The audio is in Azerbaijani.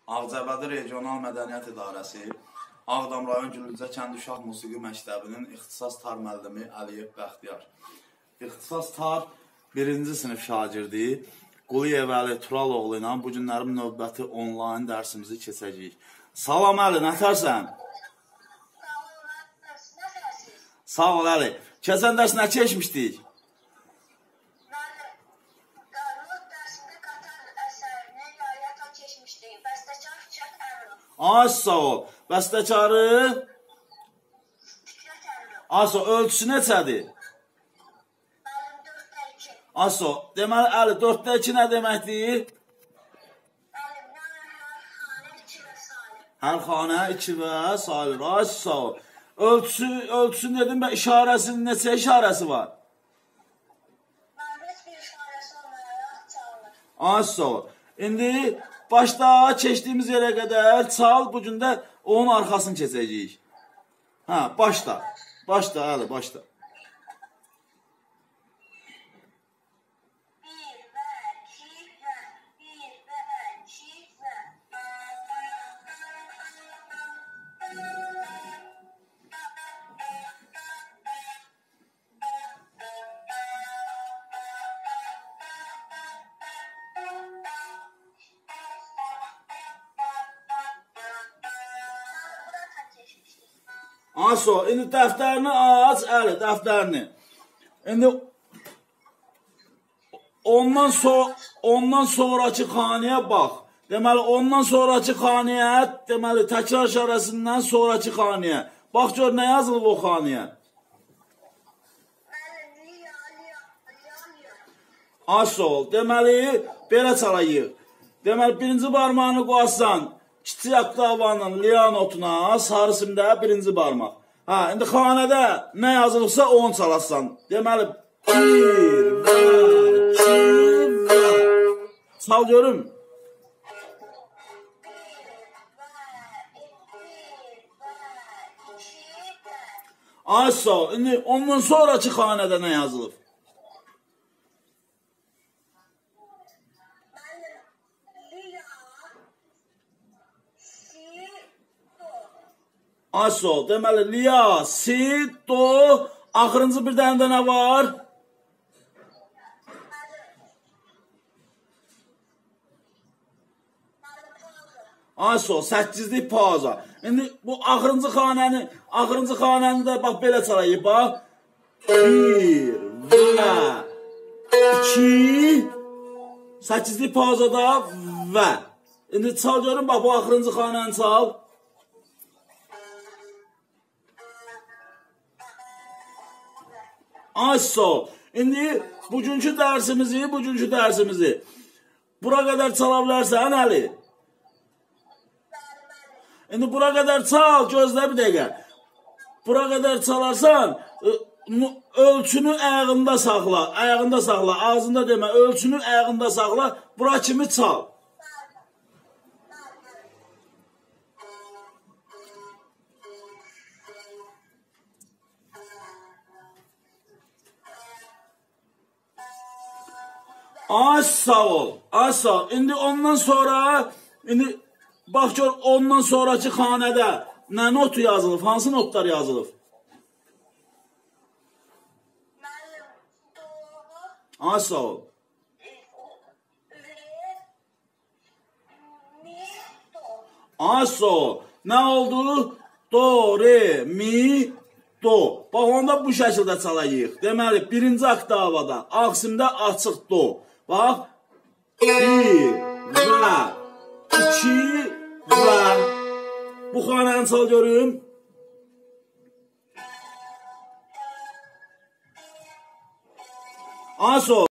Ağcabədi Regional Mədəniyyət İdarəsi, Ağdam rayon Gülücə kənd uşaq musiqi məktəbinin ixtisas tar müəllimi Əliyev Bəxtiyar. İxtisas tar 1-ci sinif şagirdi Quliyev Əli Turaloğlu ilə bu günlərin növbəti onlayn dərsimizi keçəcəyik. Salam Əli, nətərsən? Sağ ol Əli. Keçən dərs nə keçmişdik? Az sağ ol. Bəstəkarı? Az sağ ol. Ölçüsü neçədir? Az sağ ol. Deməli, Əli, 4-də 2 nə deməkdir? Hər xanə 2 və sayılır. Az sağ ol. Ölçüsünü dedim və işarəsinin neçə işarəsi var? Az sağ ol. İndi başda keçdiyimiz yerə qədər çal, bu gün də onun arxasını keçəcəyik. Hə, başda. Başda, Əli, başda. Aso, indi dəftərini aç, Əli, dəftərini. İndi ondan sonraki xanəyə bax. Deməli, ondan sonraki xanəyə, deməli, təkrar işarəsindən sonraki xanəyə. Bax, gör, nə yazılıb o xanəyə? Aso, deməli, belə çalayıq. Deməli, birinci barmağını qoyarsan, kiçik oktavanın liya notuna, sarı simdə birinci barmaq. Hə, indi xanədə nə yazılıbsa onu çalasan. Deməli, 1 və 2 və. Çal görüm. Az sağ ol. İndi ondan sonraki xanədə nə yazılıb? Az sağ ol. Deməli, liya, si, do, axırıncı bir dənə də nə var? Az sağ ol, 8'lik pauza. İndi bu axırıncı xanəni də bax belə çalayıb, bax. 1 və 2, 8'lik pauzada və. İndi çal görün, bax bu axırıncı xanəni çal. Az sağ ol. İndi bugünkü dərsimizi bura qədər çala bilərsən, Əli? İndi bura qədər çal, gözlə bir dəqiqə. Bura qədər çalarsan, ölçünü ayağında saxla, ağzında demə, ölçünü ayağında saxla, bura kimi çal. Az sağ ol, az sağ ol. İndi ondan sonra, bax gör, ondan sonraki xanədə nə notu yazılıb, hansı notlar yazılıb? Az sağ ol. Az sağ ol. Nə oldu? Do, re, mi, do. Bax, onda bu şəkildə çalayıq. Deməli, birinci oktavada, ağsimdə açıq do. Bax, 1 və 2 və. Bu xanəni çal görüm. Az ol.